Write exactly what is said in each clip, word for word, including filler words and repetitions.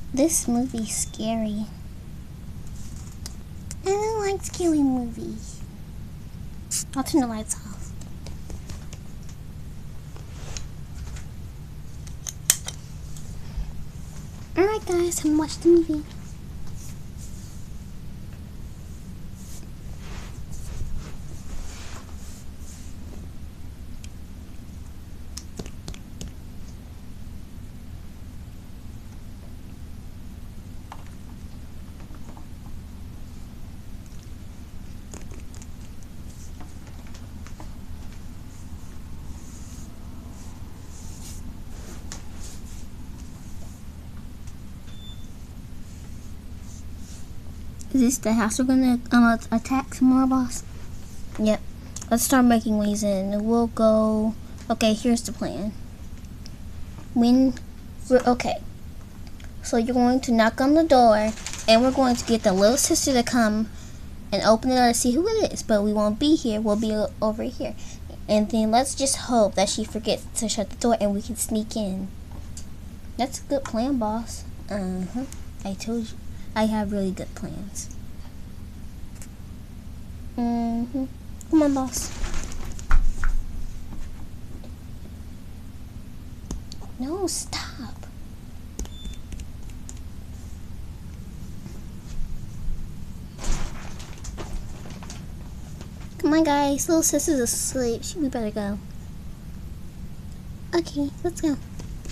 This movie's scary. I don't like scary movies. I'll turn the lights off. Alright guys, I'm gonna watch the movie. Is this the house we're gonna um, attack tomorrow, boss? Yep. Let's start making ways in. We'll go. Okay, here's the plan. When we're okay. So you're going to knock on the door, and we're going to get the little sister to come and open it up to see who it is. But we won't be here. We'll be over here. And then let's just hope that she forgets to shut the door, and we can sneak in. That's a good plan, boss. Uh huh. I told you. I have really good plans. Mm-hmm. Come on, boss. No, stop. Come on, guys. Little sister's asleep. We better go. Okay, let's go.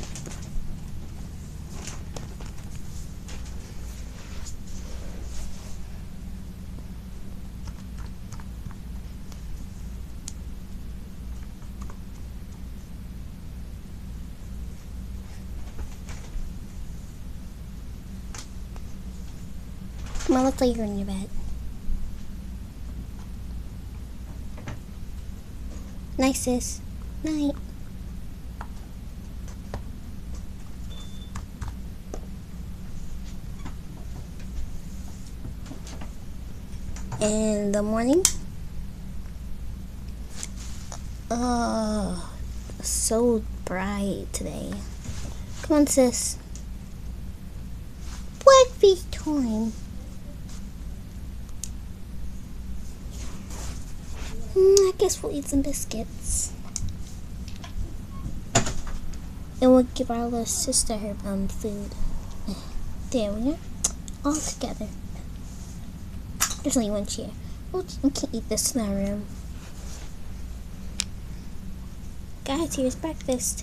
Come on, looks like you're in your bed. Night, sis. Night. In the morning? Oh, so bright today. Come on, sis. Breakfast time. I guess we'll eat some biscuits. And we'll give our little sister her um food. There we go. All together. There's only one chair. We'll, we can eat this in our room. Guys, here's breakfast.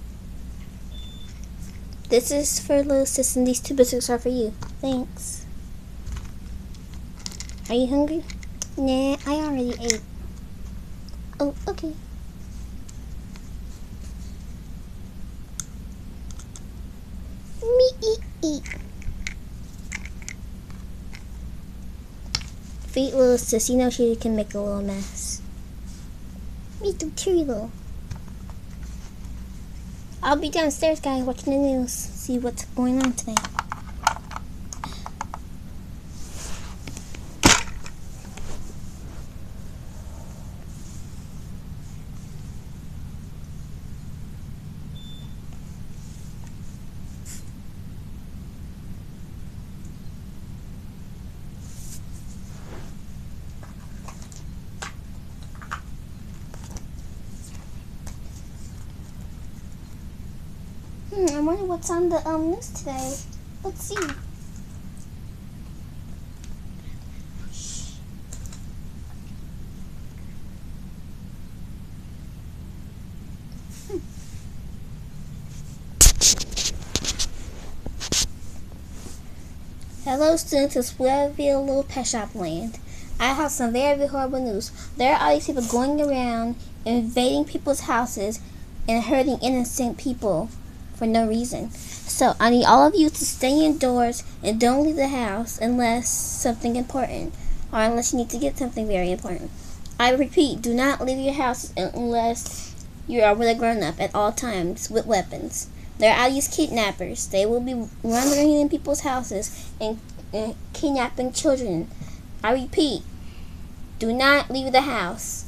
This is for little sis, and these two biscuits are for you. Thanks. Are you hungry? Nah, I already ate. Oh, okay. Me eat, eat. Feed little sis, you know she can make a little mess. Me too, too, little. I'll be downstairs, guys, watching the news. See what's going on today. Hmm, I wonder what's on the um news today. Let's see. Shh. Hmm. Hello, students of Squareville Little Pet Shop Land. I have some very, very horrible news. There are all these people going around invading people's houses and hurting innocent people for no reason. So I need all of you to stay indoors and don't leave the house unless something important, or unless you need to get something very important. I repeat, do not leave your house unless you are really grown up at all times with weapons. There are these kidnappers. They will be wandering in people's houses and, and kidnapping children. I repeat, do not leave the house.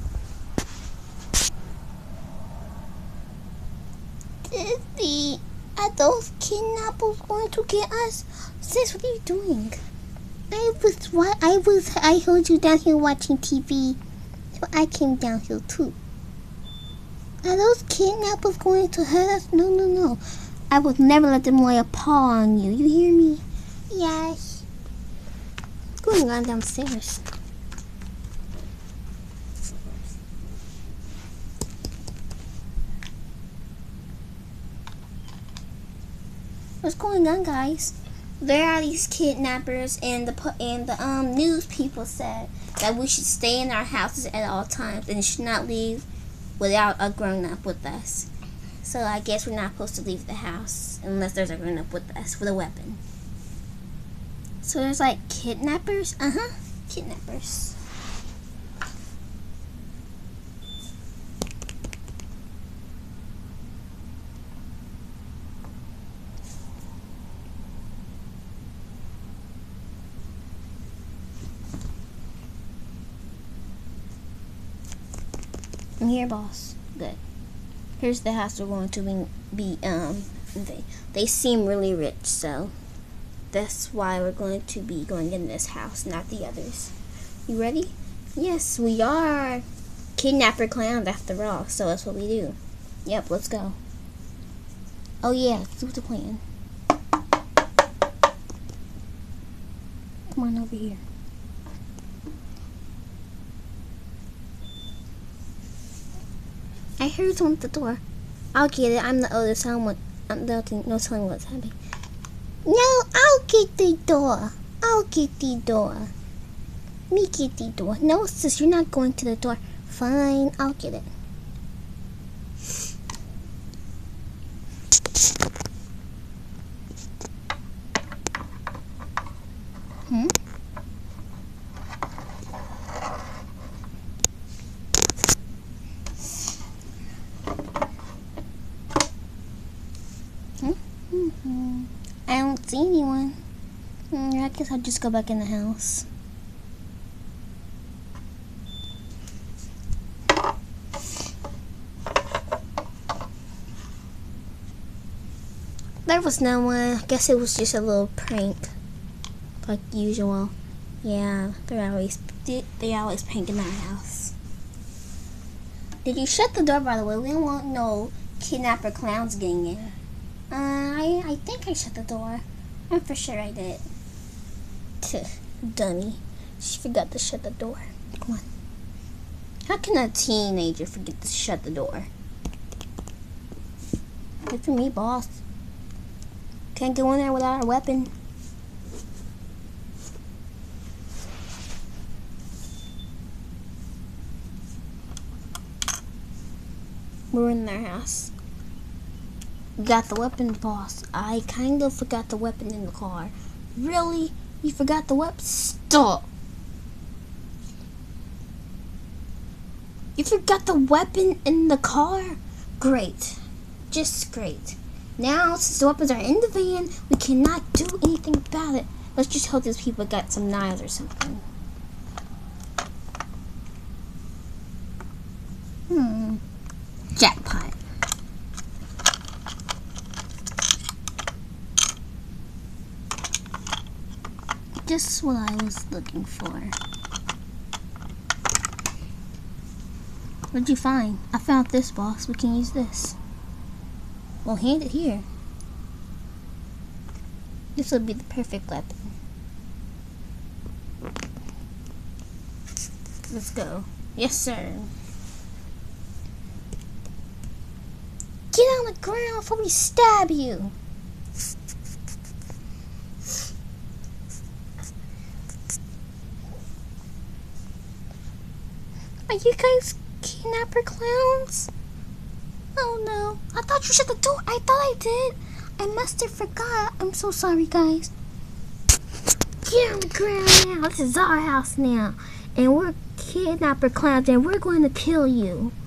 Disney. Are those kidnappers going to get us? Sis, what are you doing? I was what I was I heard you down here watching T V. So I came down here too. Are those kidnappers going to hurt us? No, no, no. I would never let them lay a paw on you. You hear me? Yes. What's going on downstairs? What's going on, guys? There are these kidnappers, and the and the um news people said that we should stay in our houses at all times and should not leave without a grown-up with us. So I guess we're not supposed to leave the house unless there's a grown-up with us with a weapon. So there's like kidnappers? Uh-huh. Kidnappers. I'm here, boss. Good. Here's the house we're going to be, be um, they, they seem really rich, so that's why we're going to be going in this house, not the others. You ready? Yes, we are kidnapper clowns after all, so that's what we do. Yep, let's go. Oh yeah, let's do the plan. Come on over here. I heard someone at the door. I'll get it. I'm the oldest. I don't want, I'm nothing, no telling what's happening. No, I'll get the door. I'll get the door. Me get the door. No, sis, you're not going to the door. Fine, I'll get it. Hmm? Mm-hmm. I don't see anyone. Mm, I guess I'll just go back in the house. There was no one. I guess it was just a little prank, like usual. Yeah, they're always they always pranking our house. Did you shut the door, by the way? We don't want no kidnapper clowns getting in. Uh, I, I think I shut the door. I'm for sure I did. Dummy. She forgot to shut the door. Come on. How can a teenager forget to shut the door? Good for me, boss. Can't go in there without a weapon. We're in their house. Got the weapon, boss. I kind of forgot the weapon in the car. Really? You forgot the weapon? Stop! You forgot the weapon in the car? Great. Just great. Now, since the weapons are in the van, we cannot do anything about it. Let's just hope these people got some knives or something. Hmm. Jackpot. Just what I was looking for. What'd you find? I found this, boss. We can use this. Well, hand it here. This will be the perfect weapon. Let's go. Yes, sir. Get on the ground before we stab you. Are you guys kidnapper clowns? Oh no. I thought you shut the door. I thought I did. I must have forgot. I'm so sorry, guys. Get on the ground now. This is our house now. And we're kidnapper clowns and we're going to kill you.